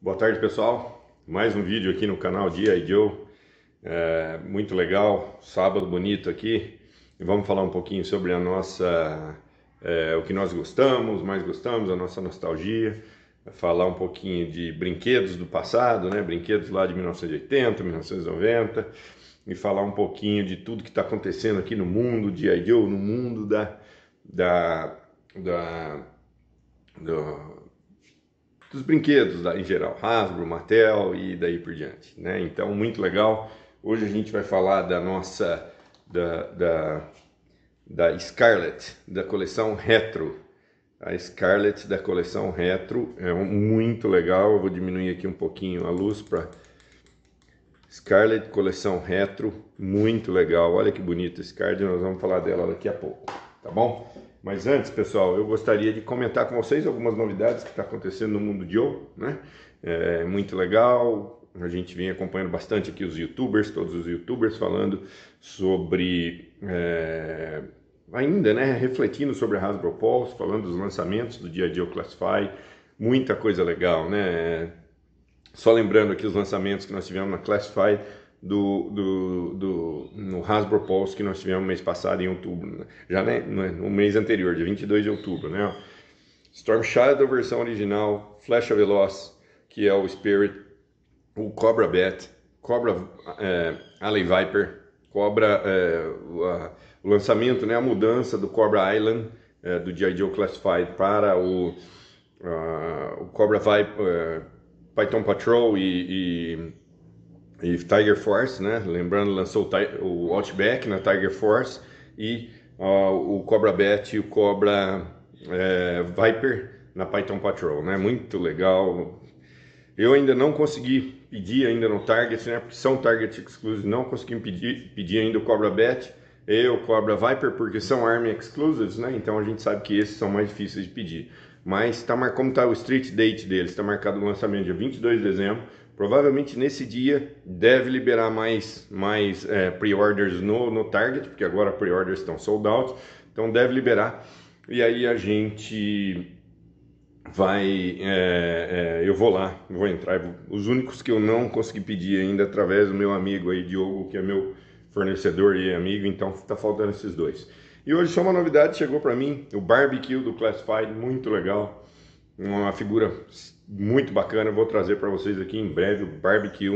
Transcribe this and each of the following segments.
Boa tarde, pessoal. Mais um vídeo aqui no canal G.I. Joe. Muito legal, sábado bonito aqui. E vamos falar um pouquinho sobre a nossa, o que nós gostamos, mais gostamos, a nossa nostalgia. Falar um pouquinho de brinquedos do passado, né? Brinquedos lá de 1980, 1990. E falar um pouquinho de tudo que está acontecendo aqui no mundo G.I. Joe, no mundo dos brinquedos em geral, Hasbro, Mattel e daí por diante, né? Então, muito legal. Hoje a gente vai falar da nossa, da SCARLETT, da coleção Retro. A SCARLETT da coleção Retro é muito legal. Eu vou diminuir aqui um pouquinho a luz para SCARLETT coleção Retro, muito legal. Olha que bonita esse card, nós vamos falar dela daqui a pouco, tá bom? Mas antes, pessoal, eu gostaria de comentar com vocês algumas novidades que está acontecendo no mundo Joe, né? É muito legal, a gente vem acompanhando bastante aqui os youtubers, todos os youtubers falando sobre, ainda, né, refletindo sobre a Hasbro Pulse, falando dos lançamentos do G.I. Joe Classify, muita coisa legal, né? Só lembrando aqui os lançamentos que nós tivemos na Classify no Hasbro Pulse que nós tivemos no mês passado, em outubro, né? Já no mês anterior, dia 22 de outubro, né? Storm Shadow versão original, Flecha Veloz, que é o Spirit, o Cobra Bat, Cobra Alley Viper, Cobra, o lançamento, né? A mudança do Cobra Island, do G.I. Joe Classified para o Cobra Viper, Python Patrol e Tiger Force, né? Lembrando, lançou o Outback na Tiger Force e o Cobra Bat e o Cobra Viper na Python Patrol, né? Muito legal. Eu ainda não consegui pedir ainda no Target, né? Porque são Target Exclusive, não consegui pedir ainda o Cobra Bat e o Cobra Viper, porque são Army Exclusives, né? Então a gente sabe que esses são mais difíceis de pedir. Mas como está o street date deles, está marcado o lançamento dia 22 de dezembro. Provavelmente nesse dia deve liberar mais pre-orders no Target, porque agora pre-orders estão sold out, então deve liberar. E aí a gente vai, eu vou lá, vou entrar. Os únicos que eu não consegui pedir ainda através do meu amigo aí, Diogo, que é meu fornecedor e amigo, então tá faltando esses dois. E hoje só uma novidade chegou para mim, o Barbecue do Classified, muito legal, uma figura muito bacana. Eu vou trazer para vocês aqui em breve o Barbecue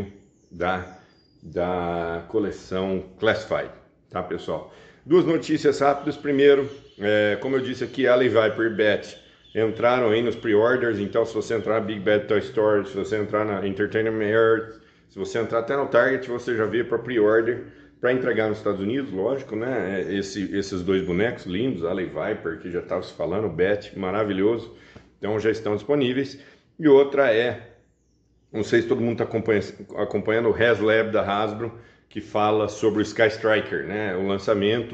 da coleção Classified, tá, pessoal? Duas notícias rápidas. Primeiro, como eu disse aqui, Alley Viper e Bat entraram aí nos pre-orders, então se você entrar na Big Bad Toy Store, se você entrar na Entertainment Earth, se você entrar até no Target, você já vê para pre-order, para entregar nos Estados Unidos, lógico, né? Esses dois bonecos lindos, Alley Viper, que já estava se falando, o Bat, maravilhoso, então já estão disponíveis. E outra não sei se todo mundo está acompanhando o HasLab da Hasbro, que fala sobre o Sky Striker, né? O lançamento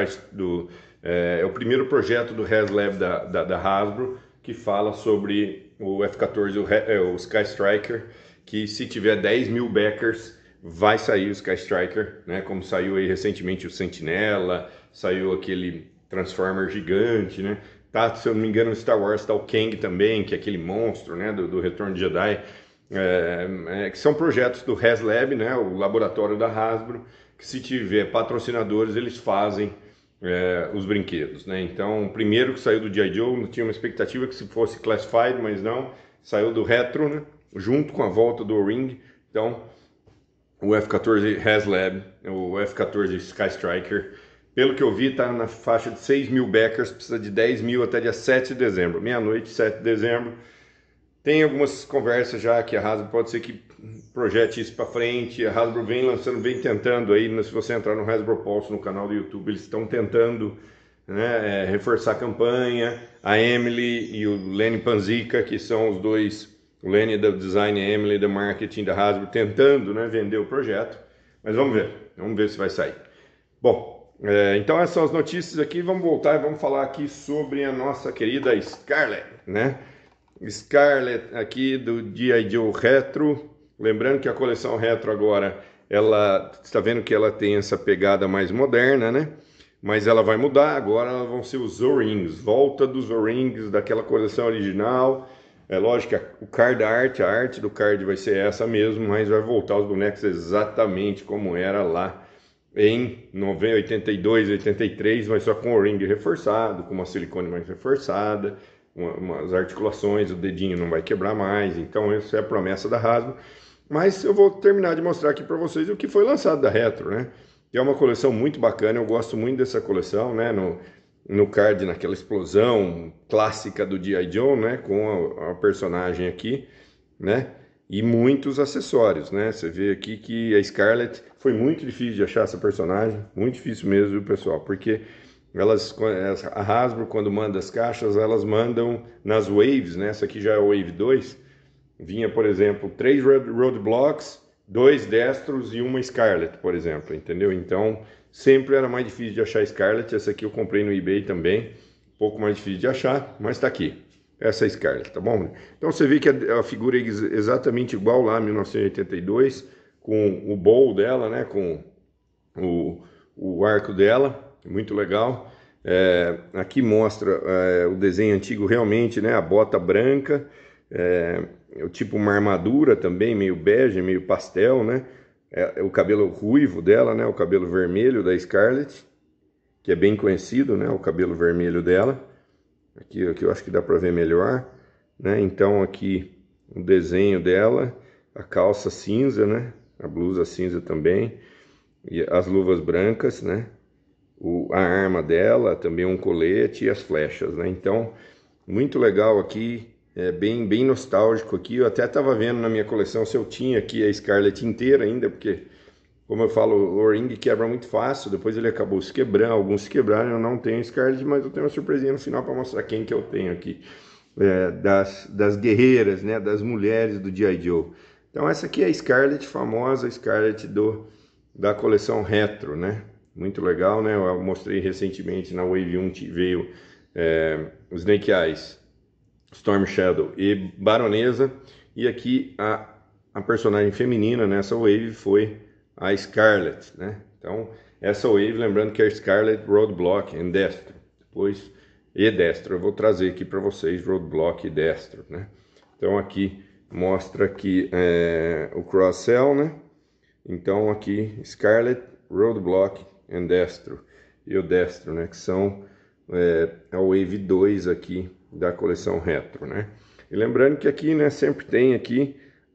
é o primeiro projeto do HasLab da Hasbro, que fala sobre o F-14, o Sky Striker, que se tiver 10 mil backers, vai sair o Sky Striker, né? Como saiu aí recentemente o Sentinela, saiu aquele Transformer gigante, né? Tá, se eu não me engano, no Star Wars tá o Kang também, que é aquele monstro, né, do Retorno de Jedi, que são projetos do HasLab, né, o laboratório da Hasbro, que se tiver patrocinadores, eles fazem os brinquedos, né? Então, o primeiro que saiu do G.I. Joe, tinha uma expectativa que se fosse Classified, mas não, saiu do Retro, né, junto com a volta do Ring. Então, o F-14 HasLab, o F-14 Sky Striker, pelo que eu vi, está na faixa de 6 mil backers, precisa de 10 mil até dia 7 de dezembro, meia-noite, 7 de dezembro. Tem algumas conversas já que a Hasbro pode ser que projete isso para frente. A Hasbro vem lançando, vem tentando aí, se você entrar no Hasbro Pulse no canal do YouTube, eles estão tentando, né, reforçar a campanha. A Emily e o Lenny Panzica, que são os dois, o Lenny da design e a Emily da marketing da Hasbro, tentando, né, vender o projeto. Mas vamos ver se vai sair. Bom, então essas são as notícias aqui. Vamos voltar e vamos falar aqui sobre a nossa querida SCARLETT, né? SCARLETT aqui do G.I. Joe Retro. Lembrando que a coleção Retro agora, ela está vendo que ela tem essa pegada mais moderna, né? Mas ela vai mudar, agora vão ser os O-Rings, volta dos O-Rings daquela coleção original. É lógico que o card art, a arte do card vai ser essa mesmo, mas vai voltar os bonecos exatamente como era lá em 82, 83, mas só com o ring reforçado, com uma silicone mais reforçada, umas articulações, o dedinho não vai quebrar mais. Então essa é a promessa da Hasbro. Mas eu vou terminar de mostrar aqui para vocês o que foi lançado da Retro, né? Que é uma coleção muito bacana, eu gosto muito dessa coleção, né? No card, naquela explosão clássica do G.I. Joe, né? Com a personagem aqui, né? E muitos acessórios, né? Você vê aqui que a Scarlett foi muito difícil de achar essa personagem, muito difícil mesmo, viu, pessoal? Porque a Hasbro, quando manda as caixas, elas mandam nas waves, né? Essa aqui já é a Wave 2. Vinha, por exemplo, 3 roadblocks, 2 destros e uma Scarlett, por exemplo, entendeu? Então, sempre era mais difícil de achar Scarlett. Essa aqui eu comprei no eBay também, um pouco mais difícil de achar, mas tá aqui. Essa é a Scarlett, tá bom? Então você vê que a figura é exatamente igual lá, 1982, com o bowl dela, né? Com o arco dela, muito legal. Aqui mostra o desenho antigo realmente, né? A bota branca, o tipo uma armadura também, meio bege, meio pastel, né? O cabelo ruivo dela, né? O cabelo vermelho da Scarlett, que é bem conhecido, né? O cabelo vermelho dela. Aqui eu acho que dá para ver melhor, né? Então aqui o desenho dela, a calça cinza, né? A blusa cinza também, e as luvas brancas, né? A arma dela, também um colete e as flechas, né? Então, muito legal aqui, bem nostálgico aqui. Eu até estava vendo na minha coleção se eu tinha aqui a Scarlett inteira ainda, porque, como eu falo, o ring quebra muito fácil, depois ele acabou se quebrando, alguns se quebraram. Eu não tenho Scarlett, mas eu tenho uma surpresinha no final para mostrar quem que eu tenho aqui, das guerreiras, né, das mulheres do G.I. Joe. Então essa aqui é a Scarlett, famosa Scarlett da coleção Retro, né, muito legal, né, eu mostrei recentemente na Wave 1, veio o Snake Eyes, Storm Shadow e Baronesa, e aqui a personagem feminina nessa Wave foi a Scarlett, né? Então, essa Wave, lembrando que é a Scarlett, Roadblock e Destro. Depois, e Destro. Eu vou trazer aqui para vocês Roadblock e Destro, né? Então, aqui mostra aqui o Cross-Cell, né? Então, aqui, Scarlett, Roadblock e Destro. E o Destro, né? Que são a Wave 2 aqui da coleção Retro, né? E lembrando que aqui, né, sempre tem aqui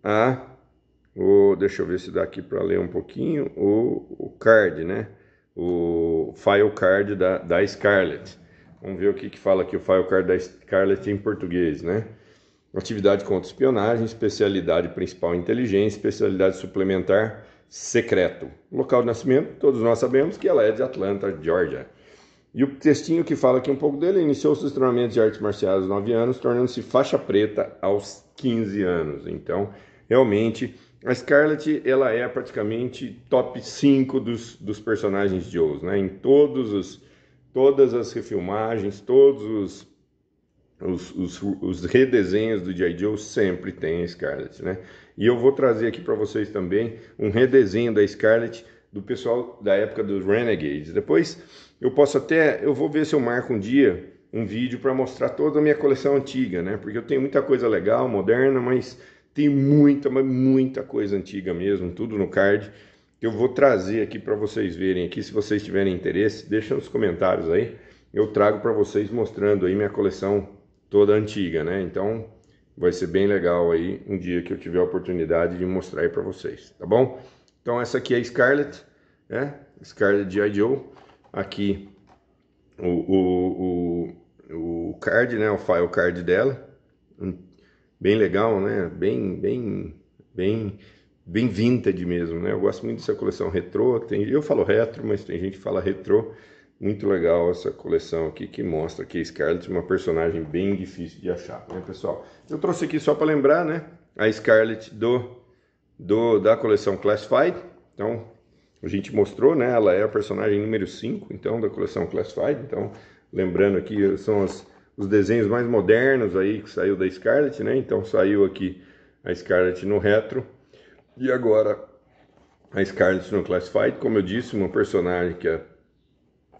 deixa eu ver se dá aqui para ler um pouquinho, o card, né? O file card da Scarlett. Vamos ver o que fala aqui o file card da Scarlett em português, né? Atividade contra espionagem, especialidade principal inteligência, especialidade suplementar secreto. Local de nascimento, todos nós sabemos que ela é de Atlanta, Georgia. E o textinho que fala aqui um pouco dele: iniciou seus treinamentos de artes marciais aos 9 anos, tornando-se faixa preta aos 15 anos. Então, realmente, a Scarlett, ela é praticamente top 5 dos personagens de Joe, né? Em todas as refilmagens, todos os redesenhos do G.I. Joe sempre tem a Scarlett, né? E eu vou trazer aqui para vocês também um redesenho da Scarlett do pessoal da época dos Renegades. Depois eu vou ver se eu marco um dia um vídeo para mostrar toda a minha coleção antiga, né? Porque eu tenho muita coisa legal, moderna, mas tem muita coisa antiga mesmo, tudo no card, que eu vou trazer aqui para vocês verem aqui. Se vocês tiverem interesse, deixa nos comentários aí, eu trago para vocês mostrando aí minha coleção toda antiga, né? Então vai ser bem legal aí um dia que eu tiver a oportunidade de mostrar aí para vocês, tá bom? Então essa aqui é a Scarlett, né? Scarlett G.I. Joe. Aqui o card, né? O file card dela, bem legal, né? Bem vintage mesmo, né? Eu gosto muito dessa coleção retrô. Eu falo retro, mas tem gente que fala retrô. Muito legal essa coleção aqui, que mostra que a Scarlett é uma personagem bem difícil de achar, né, pessoal? Eu trouxe aqui só para lembrar, né? A Scarlett da coleção Classified. Então, a gente mostrou, né? Ela é a personagem número 5, então, da coleção Classified. Então, lembrando aqui, são os desenhos mais modernos aí que saiu da Scarlett, né? Então, saiu aqui a Scarlett no Retro. E agora, a Scarlett no Classified, como eu disse, uma personagem que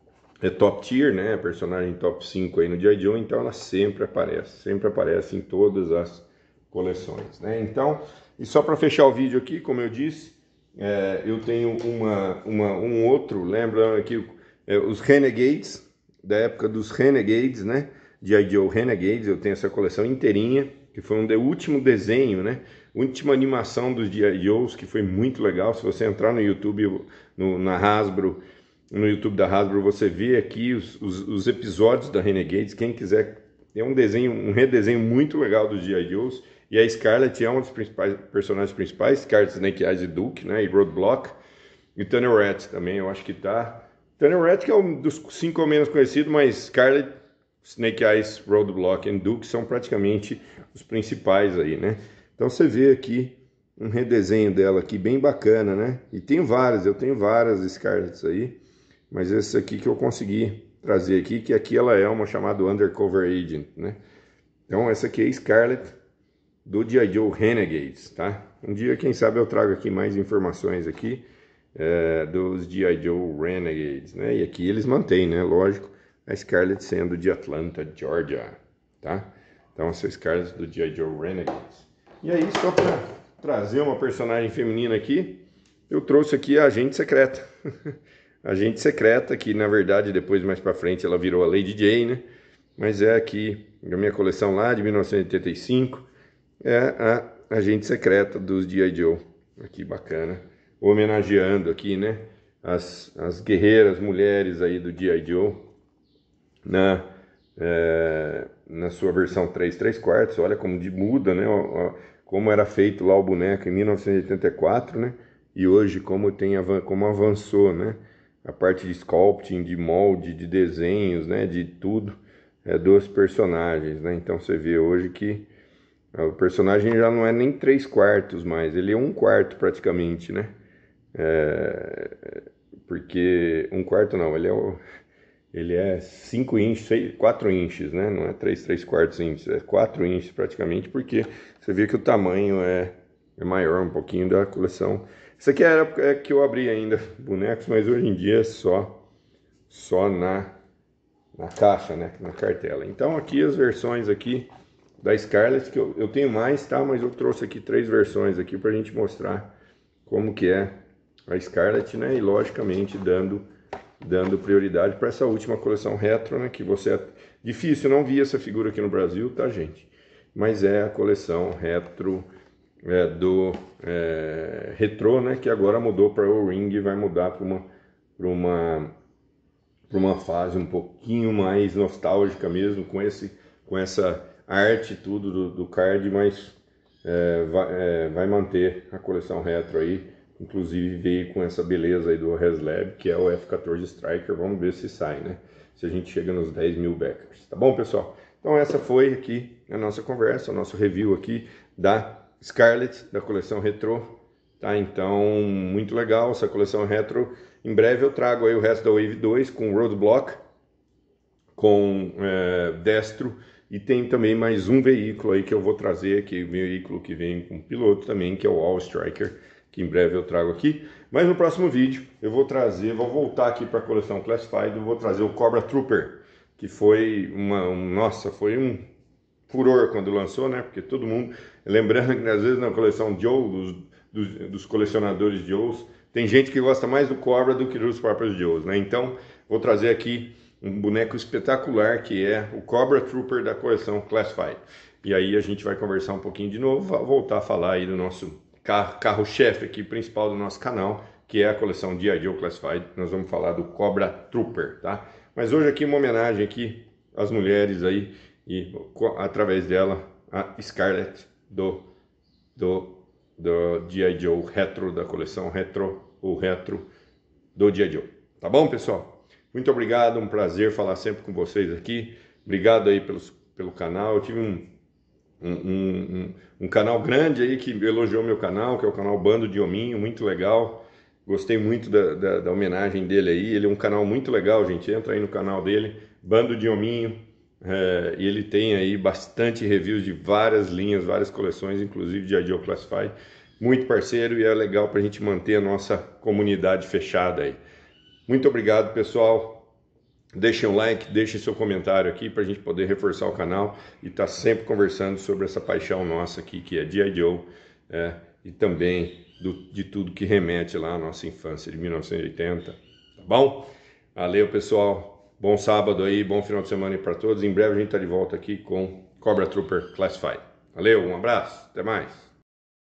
é top tier, né? Personagem top 5 aí no G.I. Joe, então ela sempre aparece em todas as coleções, né? Então, e só para fechar o vídeo aqui, como eu disse, eu tenho um outro, lembra aqui, os Renegades, da época dos Renegades, né? G.I. Joe Renegades, eu tenho essa coleção inteirinha, que foi um último desenho, né? Última animação dos G.I. Joes, que foi muito legal. Se você entrar no YouTube, na Hasbro, no YouTube da Hasbro, você vê aqui os episódios da Renegades. Quem quiser, é um redesenho muito legal dos G.I. Joes. E a Scarlett é um dos personagens principais, Scarlett, Snake Eyes e Duke, né? E Roadblock. E Tunnel Rat também, eu acho que tá. Tunnel Rat, que é um dos 5 menos conhecidos, mas Scarlett, Snake Eyes, Roadblock e Duke são praticamente os principais aí, né? Então você vê aqui um redesenho dela aqui bem bacana, né? E eu tenho várias Scarletts aí, mas esse aqui que eu consegui trazer aqui, que aqui ela é uma chamada Undercover Agent, né? Então essa aqui é a Scarlett do G.I. Joe Renegades, tá? Um dia, quem sabe, eu trago aqui mais informações aqui dos G.I. Joe Renegades, né? E aqui eles mantêm, né? Lógico, a Scarlett sendo de Atlanta, Georgia, tá? Então essa Scarlett do G.I. Joe Renegades. E aí, só para trazer uma personagem feminina aqui, eu trouxe aqui a Agente Secreta. Agente Secreta, que na verdade depois mais para frente ela virou a Lady Jaye, né? Mas é aqui a minha coleção lá de 1985, é a Agente Secreta dos G.I. Joe. Aqui bacana, homenageando aqui, né? As guerreiras mulheres aí do G.I. Joe na sua versão 3/4, olha como muda, né? Como era feito lá o boneco em 1984, né? E hoje como avançou, né? A parte de sculpting, de molde, de desenhos, né? De tudo dos personagens, né? Então você vê hoje que o personagem já não é nem 3/4 mais, ele é 1/4 praticamente, né? Porque 1/4 não, ele é 5 inches, 4 inches, né? Não é 3/4 inches, é 4 inches praticamente, porque você vê que o tamanho é maior um pouquinho da coleção. Isso aqui era a época que eu abri ainda bonecos, mas hoje em dia é só na caixa, né? Na cartela. Então aqui as versões aqui da Scarlett, que eu tenho mais, tá? Mas eu trouxe aqui 3 versões aqui pra gente mostrar como que é a Scarlett, né? E logicamente dando prioridade para essa última coleção retro, né? Que difícil, eu não vi essa figura aqui no Brasil, tá, gente? Mas é a coleção retro do retrô, né? Que agora mudou para o Ring e vai mudar para uma fase um pouquinho mais nostálgica mesmo, com essa arte tudo do card, mas vai manter a coleção retro aí. Inclusive veio com essa beleza aí do Haslab, que é o F-14 Striker. Vamos ver se sai, né? Se a gente chega nos 10 mil backers. Tá bom, pessoal? Então essa foi aqui a nossa conversa, o nosso review aqui da Scarlett, da coleção Retro. Tá? Então, muito legal essa coleção Retro. Em breve eu trago aí o resto da Wave 2 com Roadblock, com Destro. E tem também mais um veículo aí que eu vou trazer aqui, o veículo que vem com piloto também, que é o All Striker, que em breve eu trago aqui. Mas no próximo vídeo eu vou voltar aqui para a coleção Classified, eu vou trazer o Cobra Trooper, que foi nossa, foi um furor quando lançou, né? Porque todo mundo, lembrando que às vezes na coleção Joe, dos colecionadores de Joes, tem gente que gosta mais do Cobra do que dos próprios Joes, né? Então, vou trazer aqui um boneco espetacular que é o Cobra Trooper da coleção Classified. E aí a gente vai conversar um pouquinho de novo, voltar a falar aí do nosso carro-chefe aqui, principal do nosso canal, que é a coleção G.I. Joe Classified. Nós vamos falar do Cobra Trooper, tá? Mas hoje aqui uma homenagem aqui às mulheres aí, e através dela, a Scarlett do G.I. Joe Retro, da coleção Retro, o Retro do G.I. Joe. Tá bom, pessoal? Muito obrigado, um prazer falar sempre com vocês aqui. Obrigado aí pelo canal. Eu tive um canal grande aí que elogiou meu canal, que é o canal Bando de Hominho, muito legal. Gostei muito da homenagem dele aí. Ele é um canal muito legal, gente. Entra aí no canal dele, Bando de Hominho. E ele tem aí bastante reviews de várias linhas, várias coleções, inclusive de G.I. Joe Classified. Muito parceiro e é legal para a gente manter a nossa comunidade fechada aí. Muito obrigado, pessoal. Deixem um like, deixem seu comentário aqui para a gente poder reforçar o canal e estar sempre conversando sobre essa paixão nossa aqui, que é G.I. Joe, e também de tudo que remete lá à nossa infância de 1980, tá bom? Valeu, pessoal, bom sábado aí, bom final de semana aí para todos. Em breve a gente está de volta aqui com Cobra Trooper Classified. Valeu, um abraço, até mais.